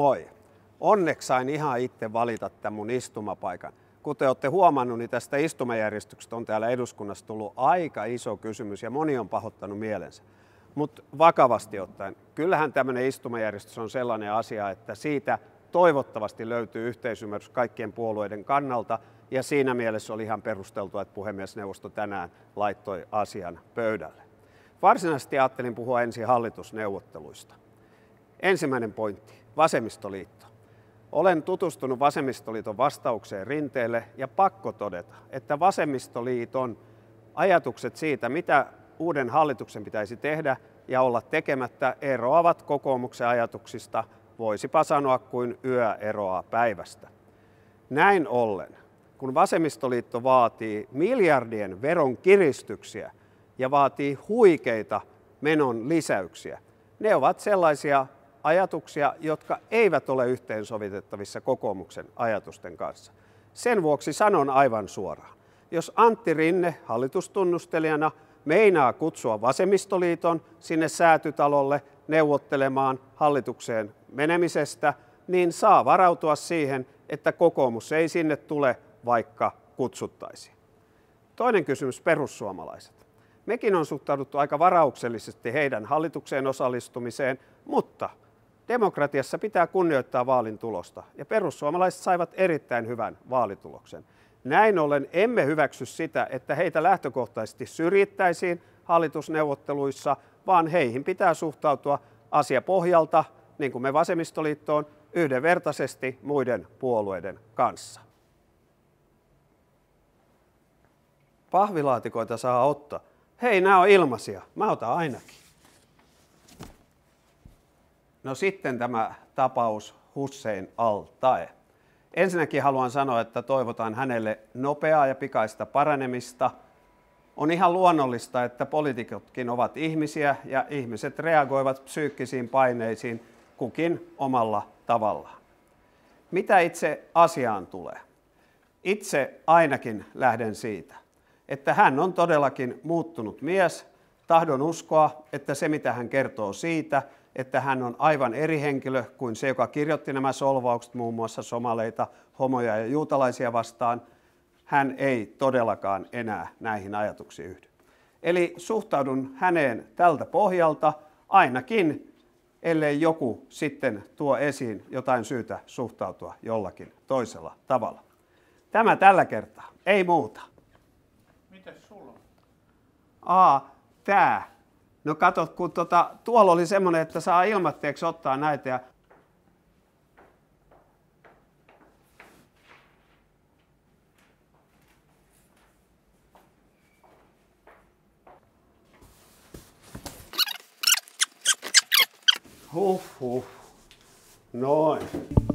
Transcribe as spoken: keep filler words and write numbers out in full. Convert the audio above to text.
Moi. Onneksi sain ihan itse valita tämän mun istumapaikan. Kuten olette huomannut, niin tästä istumajärjestyksestä on täällä eduskunnassa tullut aika iso kysymys ja moni on pahoittanut mielensä. Mutta vakavasti ottaen, kyllähän tämmöinen istumajärjestys on sellainen asia, että siitä toivottavasti löytyy yhteisymmärrys kaikkien puolueiden kannalta, ja siinä mielessä oli ihan perusteltua, että puhemiesneuvosto tänään laittoi asian pöydälle. Varsinaisesti ajattelin puhua ensin hallitusneuvotteluista. Ensimmäinen pointti, vasemmistoliitto. Olen tutustunut vasemmistoliiton vastaukseen Rinteelle ja pakko todeta, että vasemmistoliiton ajatukset siitä, mitä uuden hallituksen pitäisi tehdä ja olla tekemättä, eroavat kokoomuksen ajatuksista, voisipa sanoa kuin yö eroaa päivästä. Näin ollen, kun vasemmistoliitto vaatii miljardien veron kiristyksiä ja vaatii huikeita menon lisäyksiä, ne ovat sellaisia ajatuksia, jotka eivät ole yhteensovitettavissa kokoomuksen ajatusten kanssa. Sen vuoksi sanon aivan suoraan. Jos Antti Rinne hallitustunnustelijana meinaa kutsua vasemmistoliiton sinne Säätytalolle neuvottelemaan hallitukseen menemisestä, niin saa varautua siihen, että kokoomus ei sinne tule, vaikka kutsuttaisiin. Toinen kysymys, perussuomalaiset. Mekin on suhtauduttu aika varauksellisesti heidän hallitukseen osallistumiseen, mutta demokratiassa pitää kunnioittaa vaalin tulosta, ja perussuomalaiset saivat erittäin hyvän vaalituloksen. Näin ollen emme hyväksy sitä, että heitä lähtökohtaisesti syrjittäisiin hallitusneuvotteluissa, vaan heihin pitää suhtautua asiapohjalta, niin kuin me vasemmistoliittoon, yhdenvertaisesti muiden puolueiden kanssa. Pahvilaatikoita saa ottaa. Hei, nämä on ilmaisia. Mä otan ainakin. No sitten tämä tapaus Hussein al-Taee. Ensinnäkin haluan sanoa, että toivotan hänelle nopeaa ja pikaista paranemista. On ihan luonnollista, että poliitikotkin ovat ihmisiä ja ihmiset reagoivat psyykkisiin paineisiin kukin omalla tavallaan. Mitä itse asiaan tulee? Itse ainakin lähden siitä, että hän on todellakin muuttunut mies. Tahdon uskoa, että se mitä hän kertoo siitä, että hän on aivan eri henkilö kuin se, joka kirjoitti nämä solvaukset muun muassa somaleita, homoja ja juutalaisia vastaan, hän ei todellakaan enää näihin ajatuksiin yhdy. Eli suhtaudun häneen tältä pohjalta ainakin, ellei joku sitten tuo esiin jotain syytä suhtautua jollakin toisella tavalla. Tämä tällä kertaa, ei muuta. Mitäs sulla on? Aa, tää. No katot, kun tota, tuolla oli semmoinen, että saa ilmatteeksi ottaa näitä ja huh, huh. Noin.